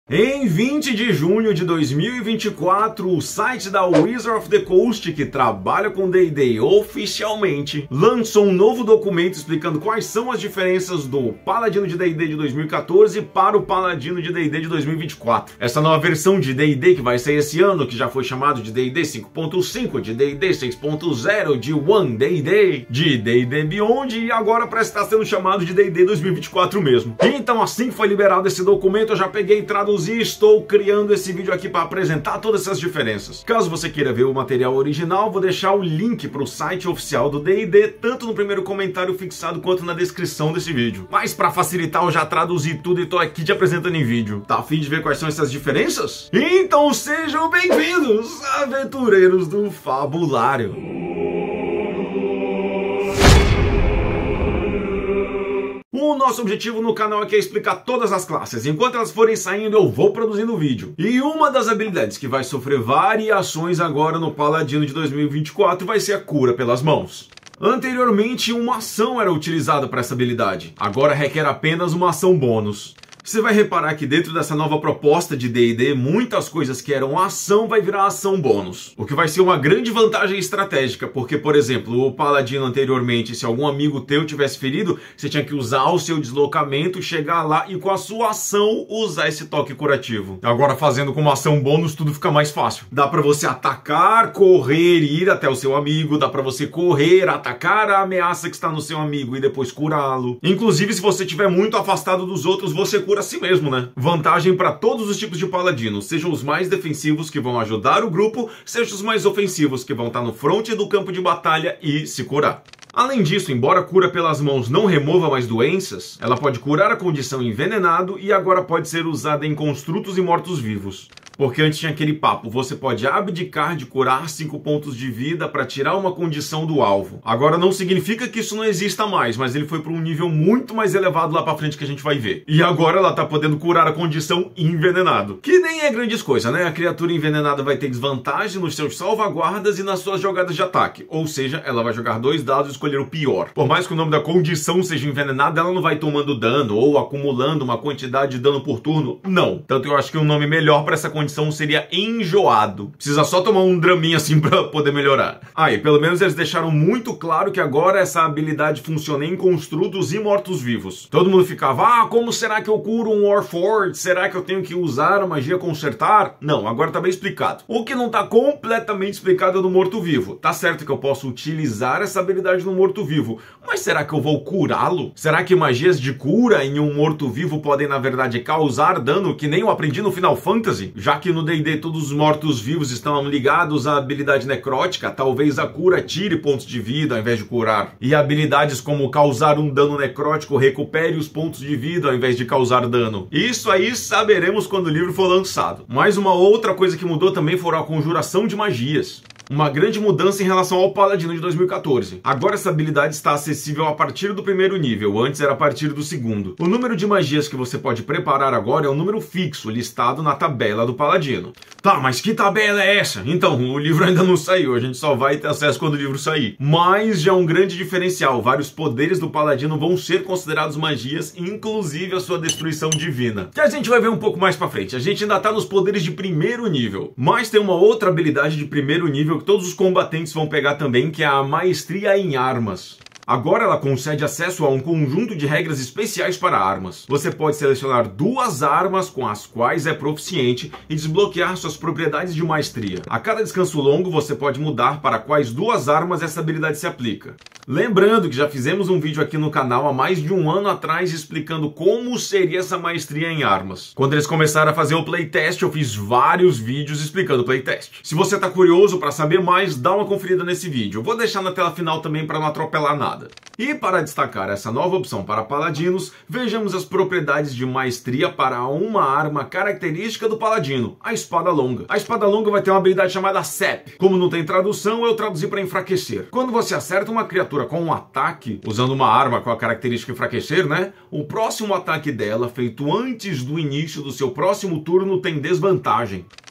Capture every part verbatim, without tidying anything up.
Em vinte de junho de dois mil e vinte e quatro, o site da Wizard of the Coast, que trabalha com D e D oficialmente, lançou um novo documento explicando quais são as diferenças do Paladino de D e D de dois mil e quatorze para o Paladino de D e D de dois mil e vinte e quatro. Essa nova versão de D e D que vai sair esse ano, que já foi chamado de D e D cinco ponto cinco, de D e D seis ponto zero, de One D e D, de D e D Beyond e agora parece estar sendo chamado de D e D dois mil e vinte e quatro mesmo. Então, assim que foi liberado esse documento, eu já peguei e traduzi e estou criando esse vídeo aqui para apresentar todas essas diferenças. Caso você queira ver o material original, vou deixar o link para o site oficial do D e D, tanto no primeiro comentário fixado quanto na descrição desse vídeo. Mas para facilitar, eu já traduzi tudo e tô aqui te apresentando em vídeo. Tá a fim de ver quais são essas diferenças? Então sejam bem-vindos, aventureiros do Fabulário! O nosso objetivo no canal aqui é explicar todas as classes. Enquanto elas forem saindo, eu vou produzindo vídeo. E uma das habilidades que vai sofrer variações agora no Paladino de dois mil e vinte e quatro vai ser a cura pelas mãos. Anteriormente, uma ação era utilizada para essa habilidade. Agora requer apenas uma ação bônus. Você vai reparar que dentro dessa nova proposta de D e D, muitas coisas que eram ação vai virar ação bônus. O que vai ser uma grande vantagem estratégica, porque, por exemplo, o Paladino anteriormente, se algum amigo teu tivesse ferido, você tinha que usar o seu deslocamento, chegar lá e com a sua ação usar esse toque curativo. Agora, fazendo como ação bônus, tudo fica mais fácil. Dá pra você atacar, correr e ir até o seu amigo, dá pra você correr, atacar a ameaça que está no seu amigo e depois curá-lo. Inclusive, se você estiver muito afastado dos outros, você cura a si mesmo, né? Vantagem para todos os tipos de paladinos, sejam os mais defensivos que vão ajudar o grupo, sejam os mais ofensivos que vão estar no fronte do campo de batalha e se curar. Além disso, embora a cura pelas mãos não remova mais doenças, ela pode curar a condição envenenado e agora pode ser usada em construtos e mortos-vivos. Porque antes tinha aquele papo, você pode abdicar de curar cinco pontos de vida para tirar uma condição do alvo. Agora não significa que isso não exista mais, mas ele foi para um nível muito mais elevado lá para frente que a gente vai ver. E agora ela tá podendo curar a condição envenenado. Que nem é grandes coisa, né? A criatura envenenada vai ter desvantagem nos seus salvaguardas e nas suas jogadas de ataque. Ou seja, ela vai jogar dois dados e escolher o pior. Por mais que o nome da condição seja envenenada, ela não vai tomando dano ou acumulando uma quantidade de dano por turno. Não. Tanto eu acho que um nome melhor para essa condição seria enjoado. Precisa só tomar um draminha assim pra poder melhorar. Ah, e pelo menos eles deixaram muito claro que agora essa habilidade funciona em construtos e mortos-vivos. Todo mundo ficava, ah, como será que eu curo um Warforged? Será que eu tenho que usar a magia consertar? Não, agora tá bem explicado. O que não tá completamente explicado é do morto-vivo. Tá certo que eu posso utilizar essa habilidade no morto-vivo, mas será que eu vou curá-lo? Será que magias de cura em um morto-vivo podem, na verdade, causar dano que nem eu aprendi no Final Fantasy? Já que no D e D todos os mortos-vivos estão ligados à habilidade necrótica, talvez a cura tire pontos de vida ao invés de curar. E habilidades como causar um dano necrótico recupere os pontos de vida ao invés de causar dano. Isso aí saberemos quando o livro for lançado. Mas uma outra coisa que mudou também foi a conjuração de magias. Uma grande mudança em relação ao Paladino de dois mil e quatorze. Agora essa habilidade está acessível a partir do primeiro nível, antes era a partir do segundo. O número de magias que você pode preparar agora é um número fixo, listado na tabela do Paladino. Tá, mas que tabela é essa? Então, o livro ainda não saiu, a gente só vai ter acesso quando o livro sair. Mas já é um grande diferencial, vários poderes do Paladino vão ser considerados magias, inclusive a sua destruição divina. Que a gente vai ver um pouco mais pra frente, a gente ainda tá nos poderes de primeiro nível. Mas tem uma outra habilidade de primeiro nível que todos os combatentes vão pegar também, que é a Maestria em Armas. Agora ela concede acesso a um conjunto de regras especiais para armas. Você pode selecionar duas armas com as quais é proficiente e desbloquear suas propriedades de maestria. A cada descanso longo você pode mudar para quais duas armas essa habilidade se aplica. Lembrando que já fizemos um vídeo aqui no canal há mais de um ano atrás explicando como seria essa maestria em armas. Quando eles começaram a fazer o playtest, eu fiz vários vídeos explicando o playtest. Se você está curioso para saber mais, dá uma conferida nesse vídeo. Eu vou deixar na tela final também para não atropelar nada. E para destacar essa nova opção para paladinos, vejamos as propriedades de maestria para uma arma característica do paladino, a espada longa. A espada longa vai ter uma habilidade chamada S E P. Como não tem tradução, eu traduzi para enfraquecer. Quando você acerta uma criatura com um ataque, usando uma arma com a característica enfraquecer, né? O próximo ataque dela, feito antes do início do seu próximo turno, tem desvantagem.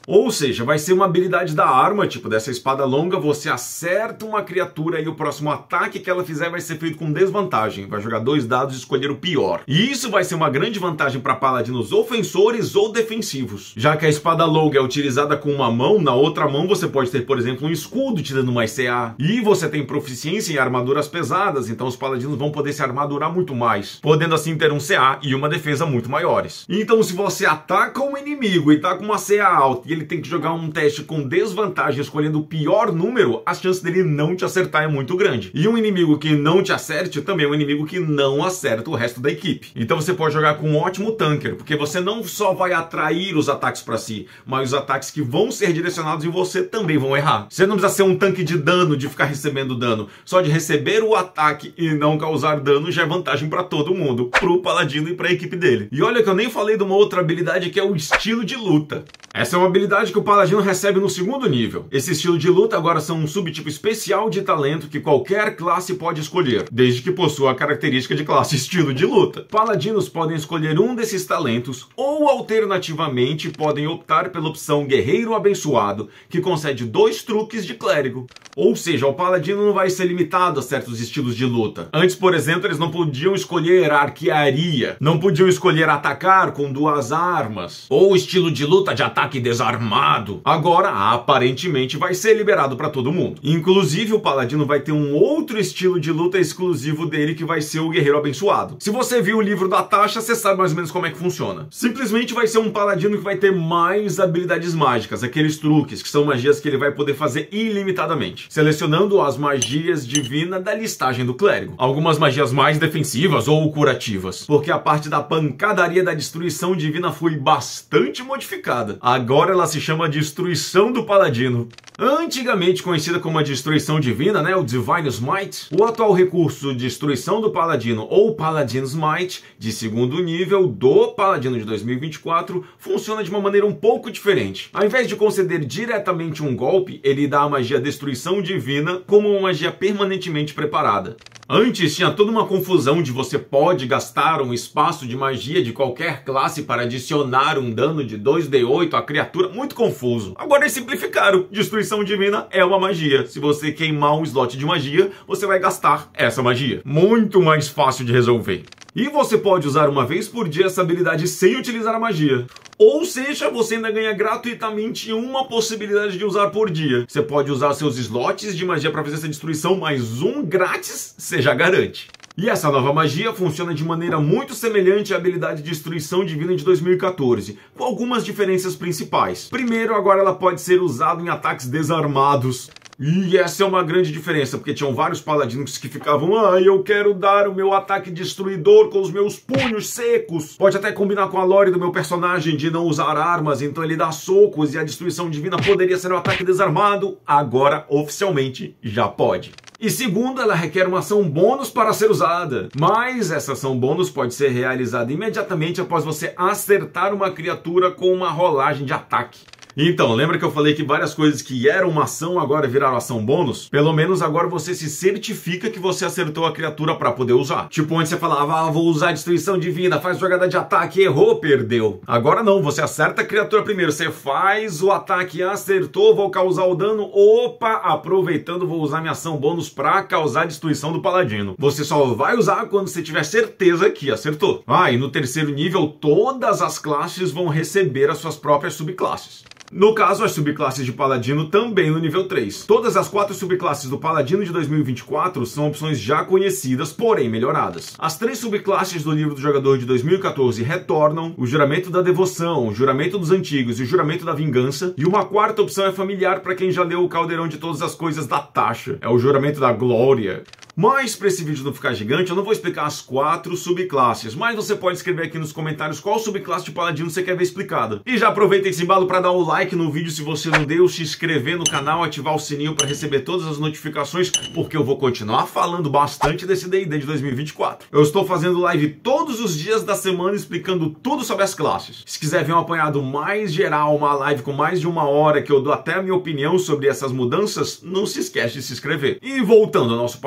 Ou seja, vai ser uma habilidade da arma, tipo dessa espada longa, você acerta uma criatura e o próximo ataque que ela fizer vai ser feito com desvantagem. Vai jogar dois dados e escolher o pior. E isso vai ser uma grande vantagem para paladinos ofensores ou defensivos. Já que a espada longa é utilizada com uma mão, na outra mão você pode ter, por exemplo, um escudo te dando mais C A. E você tem proficiência em armaduras pesadas, então os paladinos vão poder se armadurar muito mais, podendo assim ter um C A e uma defesa muito maiores. Então se você ataca um inimigo e tá com uma C A alta e ele tem que jogar um teste com desvantagem escolhendo o pior número, a chance dele não te acertar é muito grande. E um inimigo que não te acerte também é um inimigo que não acerta o resto da equipe. Então você pode jogar com um ótimo tanker, porque você não só vai atrair os ataques para si, mas os ataques que vão ser direcionados em você também vão errar. Você não precisa ser um tanque de dano, de ficar recebendo dano. Só de receber o ataque e não causar dano já é vantagem para todo mundo, pro paladino e para a equipe dele. E olha que eu nem falei de uma outra habilidade que é o estilo de luta. Essa é uma habilidade que o paladino recebe no segundo nível. Esse estilo de luta agora são um subtipo especial de talento que qualquer classe pode escolher, desde que possua a característica de classe estilo de luta. Paladinos podem escolher um desses talentos ou, alternativamente, podem optar pela opção Guerreiro Abençoado, que concede dois truques de clérigo. Ou seja, o paladino não vai ser limitado a certos estilos de luta. Antes, por exemplo, eles não podiam escolher arquearia, não podiam escolher atacar com duas armas, ou estilo de luta de ataque desarmado. Agora, aparentemente, vai ser liberado para todo mundo. Inclusive, o paladino vai ter um outro estilo de luta exclusivo dele, que vai ser o Guerreiro Abençoado. Se você viu o livro da Tasha, você sabe mais ou menos como é que funciona. Simplesmente vai ser um paladino que vai ter mais habilidades mágicas, aqueles truques, que são magias que ele vai poder fazer ilimitadamente, selecionando as magias divinas da listagem do clérigo. Algumas magias mais defensivas ou curativas, porque a parte da pancadaria da destruição divina foi bastante modificada. Agora ela se chama Destruição do Paladino. Antigamente conhecida como a Destruição Divina, né, o Divine Smite, o atual recurso Destruição do Paladino ou Paladin Smite, de segundo nível do Paladino de dois mil e vinte e quatro, funciona de uma maneira um pouco diferente. Ao invés de conceder diretamente um golpe, ele dá a magia Destruição Divina como uma magia permanentemente preparada. Antes tinha toda uma confusão de você pode gastar um espaço de magia de qualquer classe para adicionar um dano de dois D oito à criatura, muito confuso. Agora eles simplificaram, Destruição Divina é uma magia. Se você queimar um slot de magia, você vai gastar essa magia. Muito mais fácil de resolver. E você pode usar uma vez por dia essa habilidade sem utilizar a magia. Ou seja, você ainda ganha gratuitamente uma possibilidade de usar por dia. Você pode usar seus slots de magia para fazer essa destruição, mas um grátis você já garante. E essa nova magia funciona de maneira muito semelhante à habilidade de Destruição Divina de dois mil e quatorze, com algumas diferenças principais. Primeiro, agora ela pode ser usada em ataques desarmados. E essa é uma grande diferença, porque tinham vários paladinos que ficavam ah, eu quero dar o meu ataque destruidor com os meus punhos secos. Pode até combinar com a lore do meu personagem de não usar armas, então ele dá socos e a destruição divina poderia ser um ataque desarmado. Agora, oficialmente, já pode. E segundo, ela requer uma ação bônus para ser usada. Mas essa ação bônus pode ser realizada imediatamente após você acertar uma criatura com uma rolagem de ataque. Então, lembra que eu falei que várias coisas que eram uma ação agora viraram ação bônus? Pelo menos agora você se certifica que você acertou a criatura para poder usar. Tipo, onde você falava, ah, vou usar a Destruição Divina, faz jogada de ataque, errou, perdeu. Agora não, você acerta a criatura primeiro, você faz o ataque, acertou, vou causar o dano, opa, aproveitando, vou usar minha ação bônus para causar a destruição do paladino. Você só vai usar quando você tiver certeza que acertou. Ah, e no terceiro nível, todas as classes vão receber as suas próprias subclasses. No caso, as subclasses de Paladino também no nível três. Todas as quatro subclasses do Paladino de dois mil e vinte e quatro são opções já conhecidas, porém melhoradas. As três subclasses do livro do jogador de dois mil e quatorze retornam: o Juramento da Devoção, o Juramento dos Antigos e o Juramento da Vingança. E uma quarta opção é familiar para quem já leu o Caldeirão de Todas as Coisas da Tasha, é o Juramento da Glória. Mas para esse vídeo não ficar gigante, eu não vou explicar as quatro subclasses, mas você pode escrever aqui nos comentários qual subclasse de Paladino você quer ver explicada. E já aproveita esse embalo para dar o like no vídeo se você não deu, se inscrever no canal, ativar o sininho para receber todas as notificações, porque eu vou continuar falando bastante desse D e D de dois mil e vinte e quatro. Eu estou fazendo live todos os dias da semana explicando tudo sobre as classes. Se quiser ver um apanhado mais geral, uma live com mais de uma hora que eu dou até a minha opinião sobre essas mudanças, não se esquece de se inscrever. E voltando ao nosso Paladino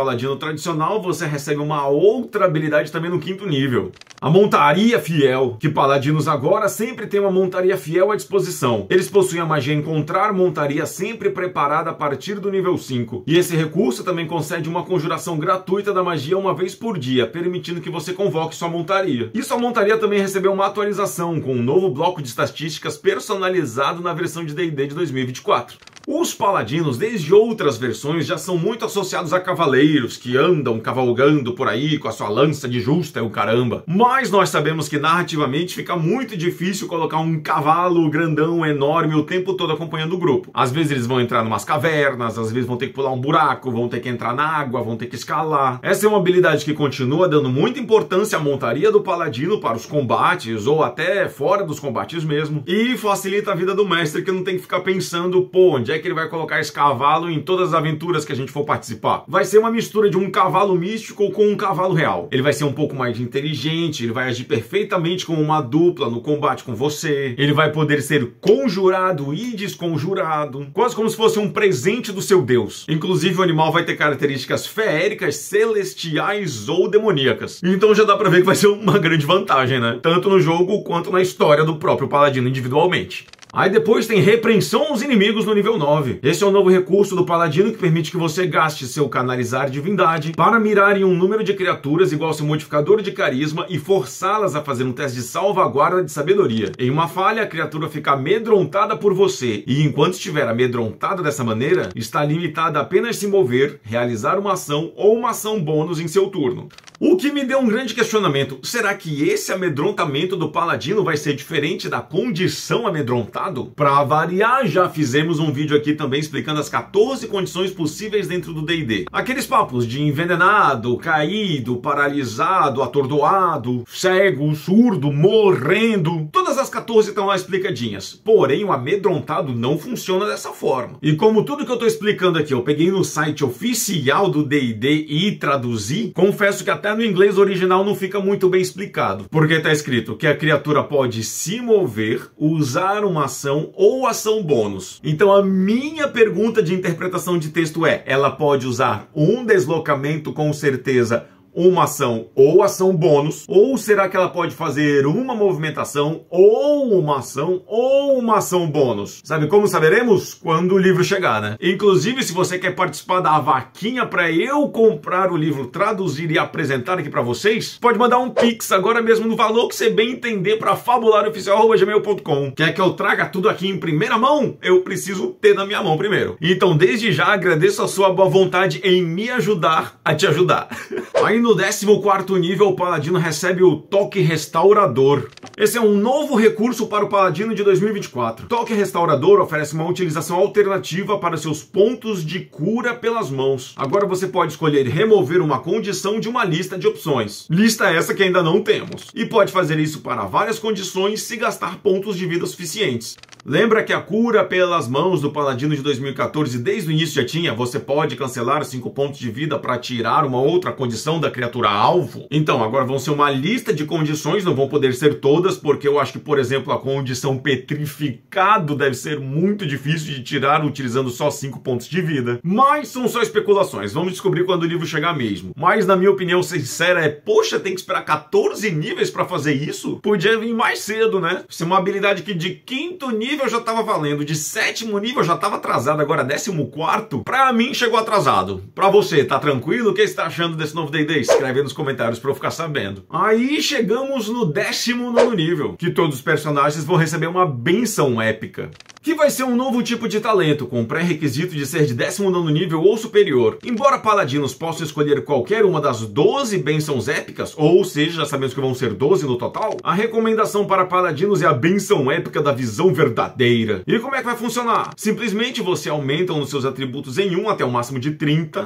tradicional, você recebe uma outra habilidade também no quinto nível. A Montaria Fiel, que Paladinos agora sempre tem uma Montaria Fiel à disposição. Eles possuem a magia Encontrar Montaria sempre preparada a partir do nível cinco. E esse recurso também concede uma conjuração gratuita da magia uma vez por dia, permitindo que você convoque sua montaria. E sua montaria também recebeu uma atualização, com um novo bloco de estatísticas personalizado na versão de D e D de dois mil e vinte e quatro. Os paladinos, desde outras versões, já são muito associados a cavaleiros que andam cavalgando por aí com a sua lança de justa e o caramba. Mas nós sabemos que narrativamente fica muito difícil colocar um cavalo grandão, enorme, o tempo todo acompanhando o grupo. Às vezes eles vão entrar numas cavernas, às vezes vão ter que pular um buraco, vão ter que entrar na água, vão ter que escalar. Essa é uma habilidade que continua dando muita importância à montaria do paladino para os combates, ou até fora dos combates mesmo, e facilita a vida do mestre, que não tem que ficar pensando, pô, onde é que ele vai colocar esse cavalo em todas as aventuras que a gente for participar. Vai ser uma mistura de um cavalo místico com um cavalo real. Ele vai ser um pouco mais inteligente, ele vai agir perfeitamente como uma dupla no combate com você, ele vai poder ser conjurado e desconjurado, quase como se fosse um presente do seu deus. Inclusive o animal vai ter características feéricas, celestiais ou demoníacas. Então já dá pra ver que vai ser uma grande vantagem, né? Tanto no jogo quanto na história do próprio paladino individualmente. Aí depois tem Repreensão aos Inimigos no nível nove. Esse é um novo recurso do Paladino que permite que você gaste seu Canalizar Divindade para mirar em um número de criaturas igual ao seu modificador de carisma e forçá-las a fazer um teste de salvaguarda de sabedoria. Em uma falha, a criatura fica amedrontada por você e enquanto estiver amedrontada dessa maneira, está limitada a apenas se mover, realizar uma ação ou uma ação bônus em seu turno. O que me deu um grande questionamento, será que esse amedrontamento do Paladino vai ser diferente da condição amedrontado? Para variar, já fizemos um vídeo aqui também explicando as quatorze condições possíveis dentro do D e D. Aqueles papos de envenenado, caído, paralisado, atordoado, cego, surdo, morrendo. Todas as quatorze estão lá explicadinhas. Porém, o amedrontado não funciona dessa forma. E como tudo que eu estou explicando aqui eu peguei no site oficial do D e D e traduzi, confesso que até no inglês original não fica muito bem explicado. Porque está escrito que a criatura pode se mover, usar uma ação ou ação bônus. Então a minha pergunta de interpretação de texto é, ela pode usar um deslocamento com certeza, uma ação ou ação bônus, ou será que ela pode fazer uma movimentação ou uma ação ou uma ação bônus? Sabe como saberemos? Quando o livro chegar, né? Inclusive, se você quer participar da vaquinha para eu comprar o livro, traduzir e apresentar aqui para vocês, pode mandar um pix agora mesmo no valor que você bem entender para fabulário oficial arroba gmail ponto com. Quer que eu traga tudo aqui em primeira mão? Eu preciso ter na minha mão primeiro. Então, desde já, agradeço a sua boa vontade em me ajudar a te ajudar. Aí no décimo quarto nível, o Paladino recebe o Toque Restaurador. Esse é um novo recurso para o Paladino de dois mil e vinte e quatro. Toque Restaurador oferece uma utilização alternativa para seus pontos de cura pelas mãos. Agora você pode escolher remover uma condição de uma lista de opções. Lista essa que ainda não temos. E pode fazer isso para várias condições se gastar pontos de vida suficientes. Lembra que a cura pelas mãos do Paladino de dois mil e quatorze desde o início já tinha? Você pode cancelar cinco pontos de vida para tirar uma outra condição da criatura alvo? Então, agora vão ser uma lista de condições, não vão poder ser todas, porque eu acho que, por exemplo, a condição petrificado deve ser muito difícil de tirar utilizando só cinco pontos de vida. Mas são só especulações, vamos descobrir quando o livro chegar mesmo. Mas, na minha opinião sincera, é, poxa, tem que esperar quatorze níveis para fazer isso? Podia vir mais cedo, né? Se uma habilidade que de quinto nível já estava valendo, de sétimo nível já estava atrasado, agora décimo quarto, pra mim chegou atrasado. Pra você, tá tranquilo? O que você está achando desse novo D e D? Escreve aí nos comentários pra eu ficar sabendo. Aí chegamos no décimo nono nível, que todos os personagens vão receber uma benção épica, que vai ser um novo tipo de talento, com pré-requisito de ser de décimo nono nível ou superior. Embora paladinos possam escolher qualquer uma das doze bênçãos épicas, ou seja, já sabemos que vão ser doze no total, a recomendação para paladinos é a benção épica da visão verdadeira. E como é que vai funcionar? Simplesmente você aumenta um dos seus atributos em um até o máximo de trinta.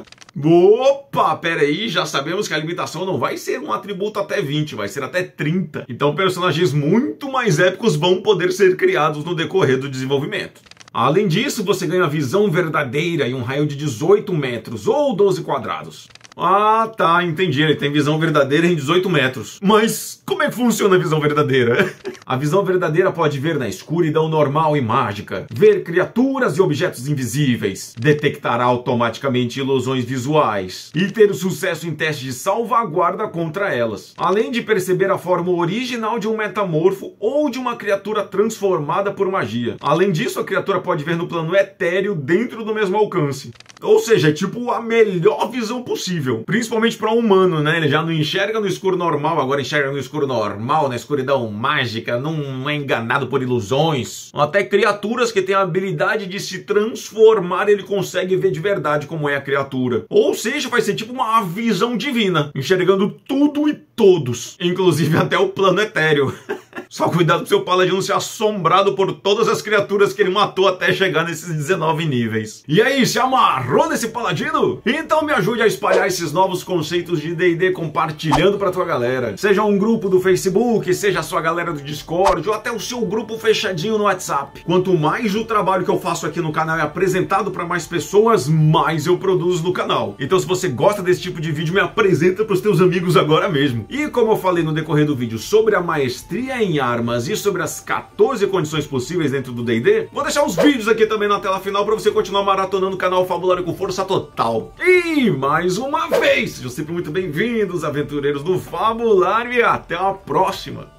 Opa, pera aí, já sabemos que a limitação não vai ser um atributo até vinte, vai ser até trinta. Então personagens muito mais épicos vão poder ser criados no decorrer do desenvolvimento. Além disso, você ganha visão verdadeira em um raio de dezoito metros ou doze quadrados. Ah, tá, entendi. Ele tem visão verdadeira em dezoito metros. Mas como é que funciona a visão verdadeira? A visão verdadeira pode ver na escuridão normal e mágica, ver criaturas e objetos invisíveis, detectar automaticamente ilusões visuais e ter sucesso em testes de salvaguarda contra elas, além de perceber a forma original de um metamorfo ou de uma criatura transformada por magia. Além disso, a criatura pode ver no plano etéreo dentro do mesmo alcance. Ou seja, é tipo a melhor visão possível, principalmente para um humano, né? Ele já não enxerga no escuro normal, agora enxerga no escuro normal, na escuridão mágica, não é enganado por ilusões. Até criaturas que têm a habilidade de se transformar, ele consegue ver de verdade como é a criatura. Ou seja, vai ser tipo uma visão divina, enxergando tudo e todos, inclusive até o plano etéreo. Só cuidado pro seu paladino ser assombrado por todas as criaturas que ele matou até chegar nesses dezenove níveis. E aí, se amarrou nesse paladino? Então me ajude a espalhar esses novos conceitos de D e D compartilhando pra tua galera. Seja um grupo do Facebook, seja a sua galera do Discord ou até o seu grupo fechadinho no WhatsApp. Quanto mais o trabalho que eu faço aqui no canal é apresentado para mais pessoas, mais eu produzo no canal. Então se você gosta desse tipo de vídeo, me apresenta pros teus amigos agora mesmo. E como eu falei no decorrer do vídeo sobre a maestria em armas e sobre as quatorze condições possíveis dentro do D e D, vou deixar os vídeos aqui também na tela final para você continuar maratonando o canal Fabulário com força total. E mais uma vez, sejam sempre muito bem-vindos, aventureiros do Fabulário, e até a próxima!